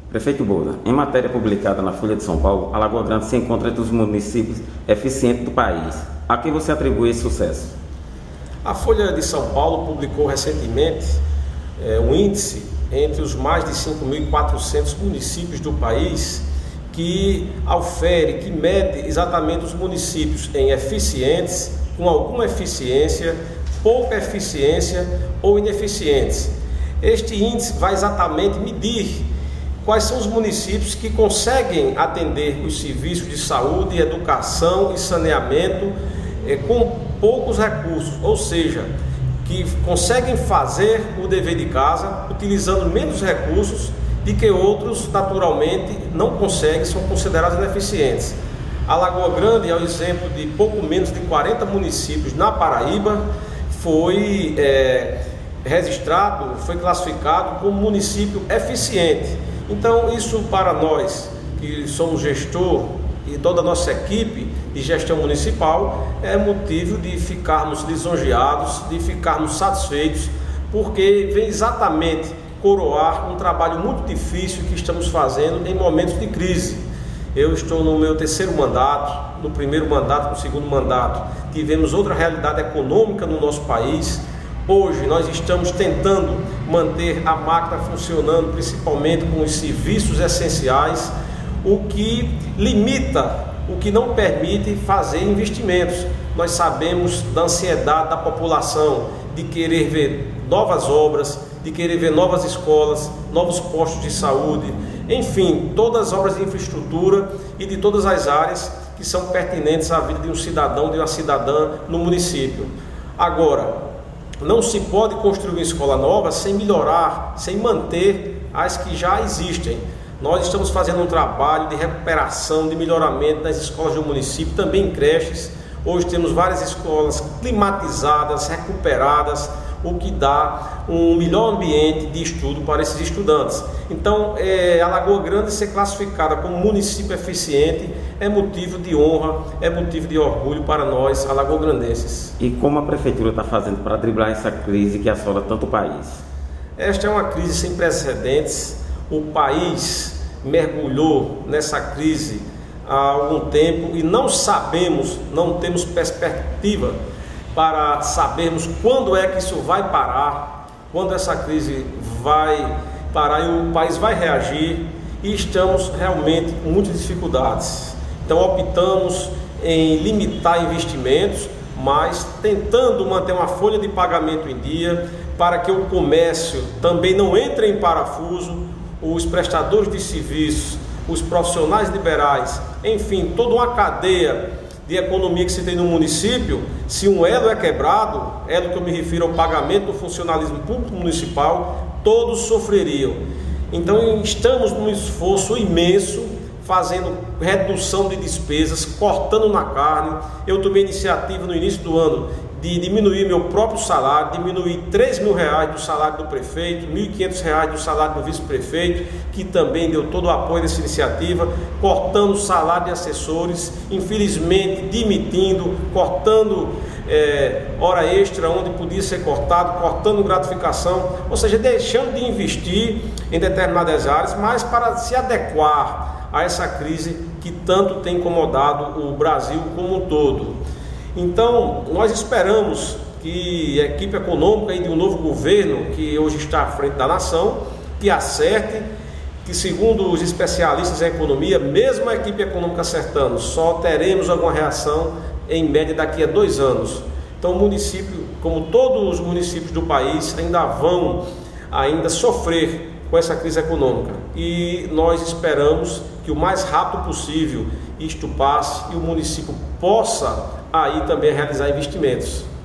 Prefeito Boza, em matéria publicada na Folha de São Paulo, a Lagoa Grande se encontra entre os municípios eficientes do país. A quem você atribui esse sucesso? A Folha de São Paulo publicou recentemente um índice entre os mais de 5.400 municípios do país que aufere, que mede exatamente os municípios em eficientes, com alguma eficiência, pouca eficiência ou ineficientes. Este índice vai exatamente medir quais são os municípios que conseguem atender os serviços de saúde, educação e saneamento com poucos recursos, ou seja, que conseguem fazer o dever de casa utilizando menos recursos de que outros, naturalmente, não conseguem, são considerados ineficientes. A Lagoa Grande é o exemplo de pouco menos de 40 municípios na Paraíba, foi registrado, foi classificado como município eficiente. Então, isso para nós, que somos gestor e toda a nossa equipe de gestão municipal, é motivo de ficarmos lisonjeados, de ficarmos satisfeitos, porque vem exatamente coroar um trabalho muito difícil que estamos fazendo em momentos de crise. Eu estou no meu terceiro mandato, no primeiro mandato, no segundo mandato, tivemos outra realidade econômica no nosso país. Hoje nós estamos tentando manter a máquina funcionando, principalmente com os serviços essenciais, o que limita, o que não permite fazer investimentos. Nós sabemos da ansiedade da população de querer ver novas obras, de querer ver novas escolas, novos postos de saúde, enfim, todas as obras de infraestrutura e de todas as áreas que são pertinentes à vida de um cidadão, de uma cidadã no município. Agora, não se pode construir uma escola nova sem melhorar, sem manter as que já existem. Nós estamos fazendo um trabalho de recuperação, de melhoramento das escolas do município, também em creches. Hoje temos várias escolas climatizadas, recuperadas, o que dá um melhor ambiente de estudo para esses estudantes. Então, a Lagoa Grande ser classificada como município eficiente é motivo de honra, é motivo de orgulho para nós, alagoagrandenses. E como a Prefeitura está fazendo para driblar essa crise que assola tanto o país? Esta é uma crise sem precedentes. O país mergulhou nessa crise há algum tempo e não sabemos, não temos perspectiva para sabermos quando é que isso vai parar, quando essa crise vai parar e o país vai reagir, e estamos realmente com muitas dificuldades. Então optamos em limitar investimentos, mas tentando manter uma folha de pagamento em dia para que o comércio também não entre em parafuso, os prestadores de serviços, os profissionais liberais, enfim, toda uma cadeia de economia que se tem no município. Se um elo é quebrado, elo que eu me refiro ao pagamento do funcionalismo público municipal, todos sofreriam. Então estamos num esforço imenso, fazendo redução de despesas, cortando na carne. Eu tomei iniciativa no início do ano de diminuir meu próprio salário, diminuir R$3.000 do salário do prefeito, R$1.500 do salário do vice-prefeito, que também deu todo o apoio dessa iniciativa, cortando o salário de assessores, infelizmente demitindo, cortando hora extra onde podia ser cortado, cortando gratificação, ou seja, deixando de investir em determinadas áreas, mas para se adequar a essa crise que tanto tem incomodado o Brasil como um todo. Então, nós esperamos que a equipe econômica de um novo governo, que hoje está à frente da nação, que acerte, que segundo os especialistas em economia, mesmo a equipe econômica acertando, só teremos alguma reação em média daqui a 2 anos. Então o município, como todos os municípios do país, ainda vão sofrer com essa crise econômica. E nós esperamos que o mais rápido possível isto passe e o município possa aí também realizar investimentos.